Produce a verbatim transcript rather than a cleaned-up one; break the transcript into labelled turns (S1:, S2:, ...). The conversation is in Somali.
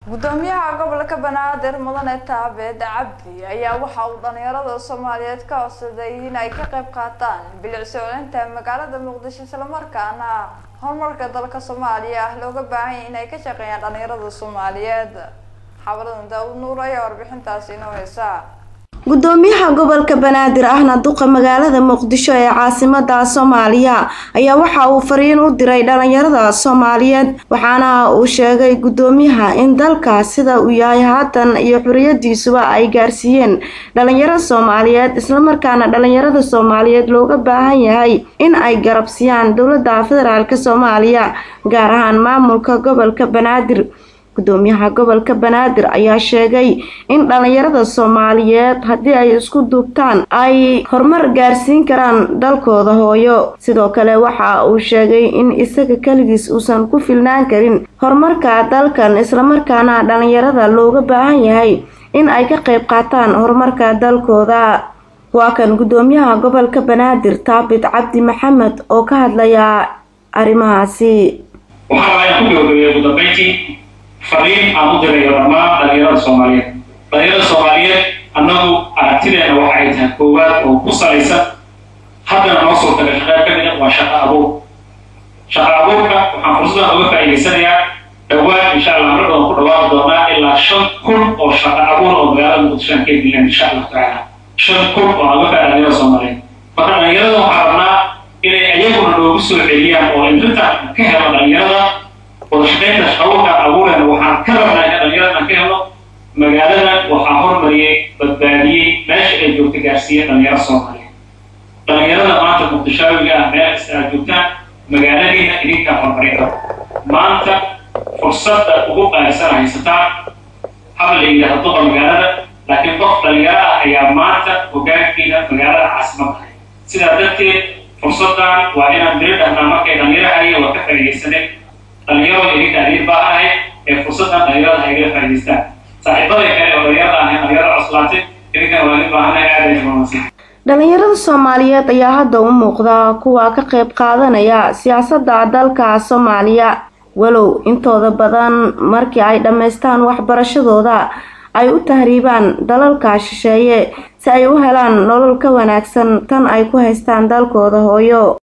S1: gudoomiyaha gobolka Banaadir Mudane Taabeed Cabdi ayaa waxa uu dhalinyarada Soomaaliyeed ka codsaday in ay ka qayb qaataan bilicsuulinta magaalada Muqdisho isla markaana horumarka dalka Soomaaliya looga baahan yahay in ay ka shaqeeyaan dhalinyarada Soomaaliyeed. Xabadan Daawud Nuur ayaa warbixintaasi inoo haysa.
S2: gudoomiyaha gobolka Banaadir ahna duqa magaalada Muqdisho ee caasimadda Soomaaliya ayaa waxa uu fariin u diray dhalinyarada Soomaaliyeed waxaana uu sheegay gudoomiyaha in dalka sida uu yahay haatan iyo xuriyadiisuba ay gaarsiiyeen dhalinyarada Soomaaliyeed isla markaana dhalinyarada Soomaaliyeed looga baahan yahay in ay garabsiyaan dawladda federaalka Soomaaliya gaar ahaan maamulka gobolka Banaadir. gudoomiyaha gobolka Banaadir ayaa sheegay in dhalinyarada Soomaaliyeed hadii ay isku duubtaan ay horumar gaarsiin karaan dalkooda hooyo. sidoo kale waxa uu sheegay in isaga kaligiis uusan ku filnaan karin horumarka dalkan isla markaana dhalinyarada looga baahan yahay in ay ka qayb qaataan horumarka dalkooda. waa kan gudoomiyaha gobolka Banaadir Taabeed Cabdi Maxamed oo ka hadlaya arrimahaasi.
S3: fariin aan u diray dhammaan dhalinyarada Soomaaliyeed dhalinyarada Soomaaliyeed annagu aragtideena waxa ay tahay koowaad oo ku salaysan haddana noo soo tagay shaqo ka mid ah waa shaqo abuur shaqo abuurka waxaan fursad uga faa'iideysanayaa dhawaan insha Allah mar dhow ku dhawaaqi doonaa ilaa shan kun oo shaqo abuur oo magaalada Muqdisho ka dilan insha Allah taala shan kun oo uga faa'iideeyo Soomaaliyeed marka dhalinyarada waxaan rabnaa inay ayaguna noogu soo celiyaan oo inta ka helo dhalinyarada ورشقينا شعورنا أولا وحن كرمنا إن الغيرنا كهلا مجالنا وحاور مريه بدباليه ماشي الجوت جارسية الغير الصومالي الغيرنا ما أنت متشابه أهمية الجوتنا مجالنا إليك كحور مريه ما أنت فرصة حقوق إنسان هيستطيع حمل إلى هالطاقة مجالنا لكن ضغط الغير هي ما أنت وجاك فينا مجالنا عاصمتها سيدا دكتي فرصة وأنا ندرب أن ما كان الغير هي وكفر يسنى dhalinyarada ay taariikh baahay ee fursada dhalinyarada ay ka faa'iideystaan saaxiibada kale oo dhalinyarada ah dhalinyarada aslaatay inta wali baahanay aad ay muhiimsan
S2: dhalinyarada Soomaaliyeed ayaa hadda u muuqda kuwa ka qayb qaadanaya siyaasadda dalka Soomaaliya walow intooda badan markii ay dhameystaan waxbarashadooda ay u tahriibaan dalalka shisheeye si ay u helaan nolol ka wanaagsan tan ay ku haystaan dalkooda hooyo.